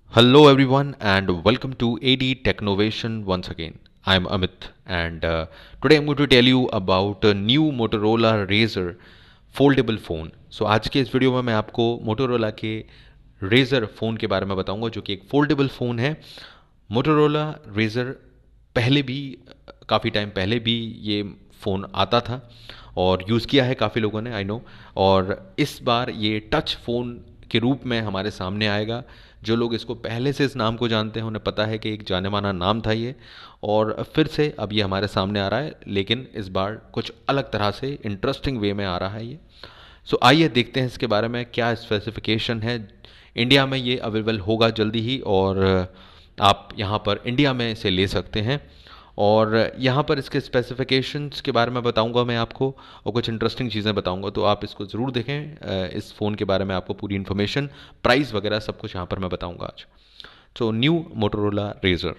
Hello, everyone, and welcome to AD Technovation once again. I'm Amit, and today I'm going to tell you about a new Motorola Razr foldable phone. So आज के इस video में मैं आपको Motorola के Razr phone के बारे में बताऊंगा, जो कि एक फोल्डेबल फ़ोन है. Motorola Razr पहले भी काफ़ी टाइम पहले भी ये फ़ोन आता था और यूज़ किया है काफ़ी लोगों ने, आई नो. और इस बार ये टच फ़ोन के रूप में हमारे सामने आएगा. जो लोग इसको पहले से इस नाम को जानते हैं उन्हें पता है कि एक जाने माना नाम था ये, और फिर से अब ये हमारे सामने आ रहा है, लेकिन इस बार कुछ अलग तरह से इंटरेस्टिंग वे में आ रहा है ये. सो आइए देखते हैं इसके बारे में क्या स्पेसिफिकेशन है. इंडिया में ये अवेलेबल होगा जल्दी ही, और आप यहाँ पर इंडिया में इसे ले सकते हैं. और यहाँ पर इसके स्पेसिफिकेशंस के बारे में बताऊंगा मैं आपको, और कुछ इंटरेस्टिंग चीज़ें बताऊंगा, तो आप इसको ज़रूर देखें. इस फ़ोन के बारे में आपको पूरी इन्फॉर्मेशन, प्राइस वगैरह सब कुछ यहाँ पर मैं बताऊंगा आज. So new Motorola Razr.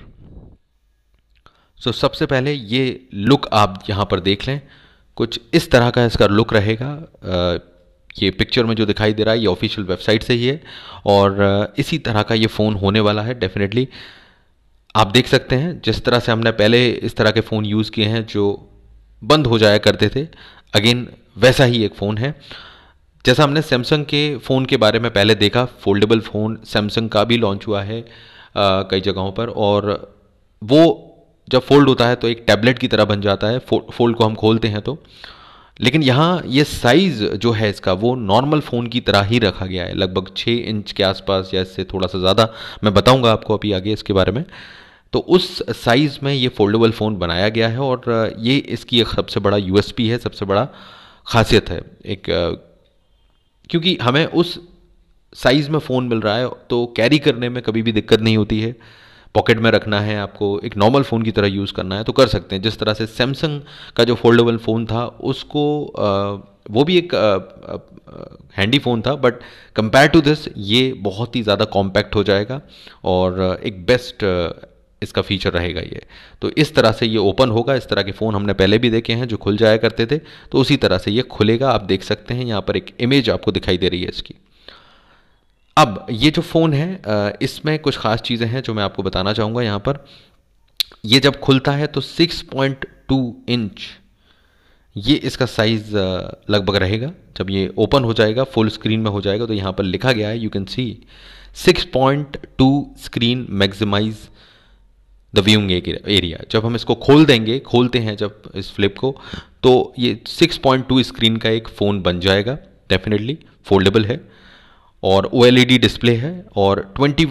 So सबसे पहले ये लुक आप यहाँ पर देख लें. कुछ इस तरह का इसका लुक रहेगा. ये पिक्चर में जो दिखाई दे रहा है ये ऑफिशियल वेबसाइट से ही है, और इसी तरह का ये फ़ोन होने वाला है डेफिनेटली. आप देख सकते हैं जिस तरह से हमने पहले इस तरह के फ़ोन यूज़ किए हैं जो बंद हो जाया करते थे, अगेन वैसा ही एक फ़ोन है. जैसा हमने सैमसंग के फ़ोन के बारे में पहले देखा, फोल्डेबल फ़ोन सैमसंग का भी लॉन्च हुआ है कई जगहों पर, और वो जब फोल्ड होता है तो एक टैबलेट की तरह बन जाता है. फोल्ड को हम खोलते हैं तो, लेकिन यहाँ ये साइज़ जो है इसका वो नॉर्मल फ़ोन की तरह ही रखा गया है, लगभग 6 इंच के आसपास या इससे थोड़ा सा ज़्यादा. मैं बताऊंगा आपको अभी आगे इसके बारे में. तो उस साइज़ में ये फोल्डेबल फ़ोन बनाया गया है, और ये इसकी एक सबसे बड़ा यूएसपी है, सबसे बड़ा खासियत है एक. क्योंकि हमें उस साइज़ में फ़ोन मिल रहा है तो कैरी करने में कभी भी दिक्कत नहीं होती है. पॉकेट में रखना है, आपको एक नॉर्मल फ़ोन की तरह यूज़ करना है तो कर सकते हैं. जिस तरह से सैमसंग का जो फोल्डेबल फ़ोन था उसको वो भी एक हैंडी फ़ोन था, बट कंपेयर टू दिस ये बहुत ही ज़्यादा कॉम्पैक्ट हो जाएगा, और एक बेस्ट इसका फीचर रहेगा ये. तो इस तरह से ये ओपन होगा. इस तरह के फ़ोन हमने पहले भी देखे हैं जो खुल जाया करते थे, तो उसी तरह से ये खुलेगा. आप देख सकते हैं यहाँ पर एक इमेज आपको दिखाई दे रही है इसकी. अब ये जो फ़ोन है इसमें कुछ ख़ास चीज़ें हैं जो मैं आपको बताना चाहूँगा यहाँ पर. ये जब खुलता है तो 6.2 इंच ये इसका साइज़ लगभग रहेगा. जब ये ओपन हो जाएगा, फुल स्क्रीन में हो जाएगा, तो यहाँ पर लिखा गया है, you can see 6.2 screen maximize the viewing area. जब हम इसको खोल देंगे, खोलते हैं जब इस फ्लिप को, तो ये 6.2 स्क्रीन का एक फ़ोन बन जाएगा. डेफिनेटली फोल्डेबल है, और OLED डिस्प्ले है, और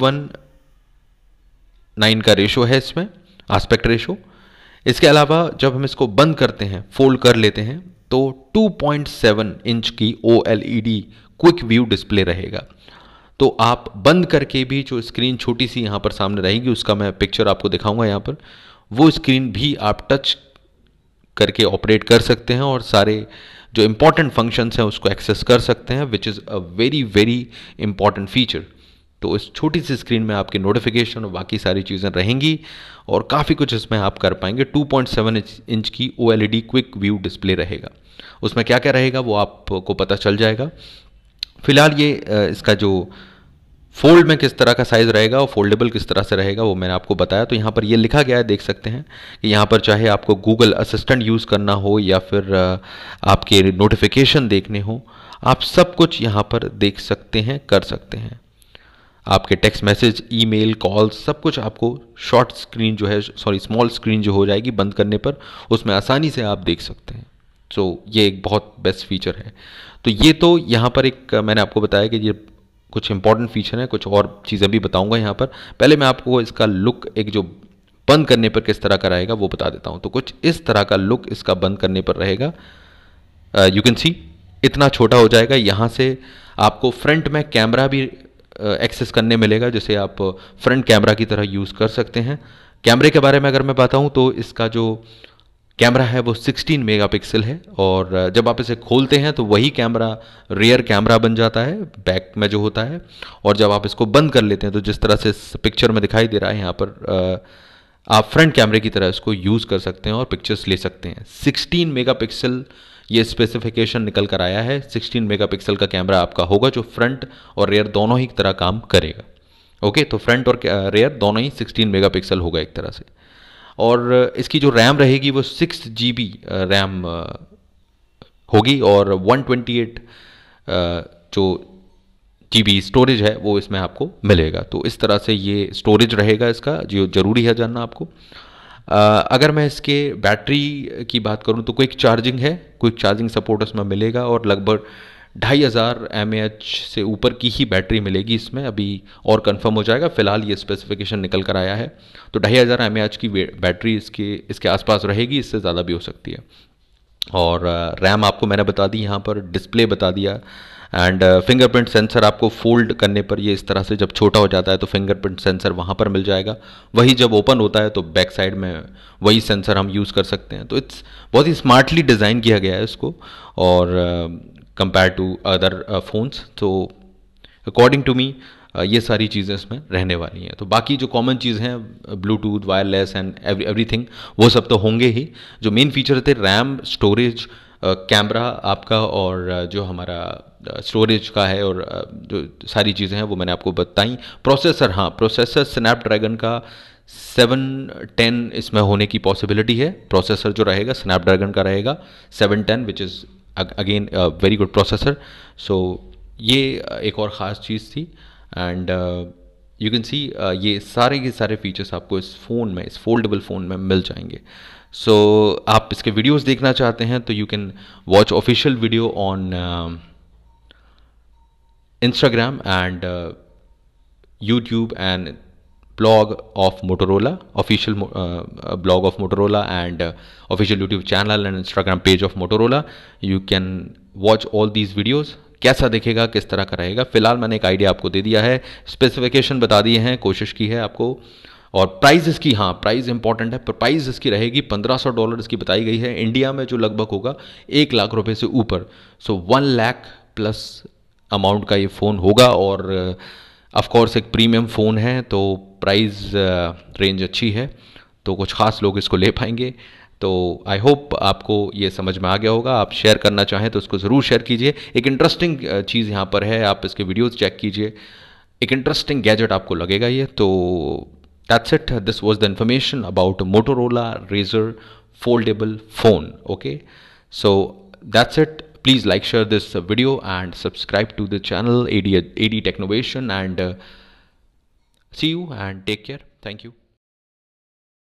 21:9 का रेशो है इसमें, आस्पेक्ट रेशो. इसके अलावा जब हम इसको बंद करते हैं, फोल्ड कर लेते हैं, तो 2.7 इंच की OLED क्विक व्यू डिस्प्ले रहेगा. तो आप बंद करके भी जो स्क्रीन छोटी सी यहाँ पर सामने रहेगी, उसका मैं पिक्चर आपको दिखाऊंगा यहाँ पर, वो स्क्रीन भी आप टच करके ऑपरेट कर सकते हैं, और सारे जो इंपॉर्टेंट फंक्शंस हैं उसको एक्सेस कर सकते हैं, which is a very very important feature. तो इस छोटी सी स्क्रीन में आपकी नोटिफिकेशन और बाकी सारी चीज़ें रहेंगी, और काफ़ी कुछ इसमें आप कर पाएंगे. 2.7 इंच की OLED क्विक व्यू डिस्प्ले रहेगा. उसमें क्या क्या रहेगा वो आपको पता चल जाएगा. फिलहाल ये इसका जो फोल्ड में किस तरह का साइज़ रहेगा और फोल्डेबल किस तरह से रहेगा वो मैंने आपको बताया. तो यहाँ पर ये लिखा गया है, देख सकते हैं कि यहाँ पर चाहे आपको गूगल असिस्टेंट यूज़ करना हो या फिर आपके नोटिफिकेशन देखने हो, आप सब कुछ यहाँ पर देख सकते हैं, कर सकते हैं. आपके टेक्स्ट मैसेज, ईमेल, कॉल्स, सब कुछ आपको शॉर्ट स्क्रीन जो है, सॉरी स्मॉल स्क्रीन जो हो जाएगी बंद करने पर, उसमें आसानी से आप देख सकते हैं. सो ये एक बहुत बेस्ट फीचर है. तो ये तो यहाँ पर एक मैंने आपको बताया कि ये कुछ इंपॉर्टेंट फीचर है. कुछ और चीज़ें भी बताऊंगा यहाँ पर. पहले मैं आपको इसका लुक एक जो बंद करने पर किस तरह का रहेगा वो बता देता हूँ. तो कुछ इस तरह का लुक इसका बंद करने पर रहेगा. यू कैन सी इतना छोटा हो जाएगा. यहाँ से आपको फ्रंट में कैमरा भी एक्सेस करने मिलेगा, जैसे आप फ्रंट कैमरा की तरह यूज़ कर सकते हैं. कैमरे के बारे में अगर मैं बताऊँ तो इसका जो कैमरा है वो 16 मेगापिक्सल है, और जब आप इसे खोलते हैं तो वही कैमरा रियर कैमरा बन जाता है, बैक में जो होता है. और जब आप इसको बंद कर लेते हैं तो जिस तरह से इस पिक्चर में दिखाई दे रहा है यहाँ पर, आप फ्रंट कैमरे की तरह इसको यूज़ कर सकते हैं और पिक्चर्स ले सकते हैं. 16 मेगापिक्सल ये स्पेसिफिकेशन निकल कर आया है. 16 मेगापिक्सल का कैमरा आपका होगा जो फ्रंट और रियर दोनों ही तरह काम करेगा. ओके, तो फ्रंट और रेयर दोनों ही 16 मेगापिक्सल होगा एक तरह से। और इसकी जो रैम रहेगी वो 6 GB रैम होगी, और 128 जो GB स्टोरेज है वो इसमें आपको मिलेगा। तो इस तरह से ये स्टोरेज रहेगा इसका, जो ज़रूरी है जानना आपको। अगर मैं इसके बैटरी की बात करूं तो क्विक चार्जिंग सपोर्ट इसमें मिलेगा, और लगभग 2500 mAh से ऊपर की ही बैटरी मिलेगी इसमें। अभी और कंफर्म हो जाएगा, फिलहाल ये स्पेसिफिकेशन निकल कर आया है। तो 2500 mAh की बैटरी इसके आसपास रहेगी, इससे ज़्यादा भी हो सकती है। और रैम आपको मैंने बता दी, यहाँ पर डिस्प्ले बता दिया। एंड फिंगरप्रिंट सेंसर आपको फोल्ड करने पर ये इस तरह से जब छोटा हो जाता है तो फिंगरप्रिंट सेंसर वहाँ पर मिल जाएगा। वही जब ओपन होता है तो बैक साइड में वही सेंसर हम यूज़ कर सकते हैं। तो इट्स बहुत ही स्मार्टली डिज़ाइन किया गया है इसको, और कंपेयर टू अदर फ़ोन्स। तो अकॉर्डिंग टू मी ये सारी चीज़ें इसमें रहने वाली हैं। तो बाकी जो कॉमन चीज़ हैं, ब्लूटूथ, वायरलेस एंड एवरीथिंग, वो सब तो होंगे ही। जो मेन फीचर थे रैम, स्टोरेज, कैमरा आपका, और जो हमारा स्टोरेज का है, और जो सारी चीज़ें हैं वो मैंने आपको बताई। प्रोसेसर, हाँ, प्रोसेसर स्नैपड्रैगन का 710 इसमें होने की पॉसिबिलिटी है। प्रोसेसर जो रहेगा स्नैपड्रैगन का रहेगा 710, which is again very good processor. So ये एक और ख़ास चीज़ थी। एंड यू कैन सी ये सारे के सारे फीचर्स आपको इस फ़ोन में, इस फोल्डेबल फ़ोन में मिल जाएंगे। सो आप इसके वीडियोस देखना चाहते हैं तो you can watch official video on Instagram and YouTube and blog of Motorola, official blog of Motorola, and official YouTube channel and Instagram page of Motorola. You can watch all these videos. कैसा दिखेगा, किस तरह का रहेगा, फिलहाल मैंने एक idea आपको दे दिया है, स्पेसिफिकेशन बता दिए हैं, कोशिश की है आपको। और प्राइस इसकी, हाँ, प्राइस इंपॉर्टेंट है। पर प्राइस इसकी रहेगी $1500 इसकी बताई गई है, इंडिया में जो लगभग होगा 1 लाख रुपए से ऊपर। सो 1 लाख प्लस अमाउंट का ये फ़ोन होगा, और ऑफ कोर्स एक प्रीमियम फ़ोन है, तो प्राइस रेंज अच्छी है, तो कुछ ख़ास लोग इसको ले पाएंगे। तो आई होप आपको ये समझ में आ गया होगा। आप शेयर करना चाहें तो उसको ज़रूर शेयर कीजिए। एक इंटरेस्टिंग चीज़ यहाँ पर है, आप इसके वीडियोज़ चेक कीजिए, एक इंटरेस्टिंग गैजेट आपको लगेगा ये। तो that's it, this was the information about Motorola Razr foldable phone. Okay, so that's it. Please like, share this video and subscribe to the channel AD Technovation, and see you and take care. Thank you.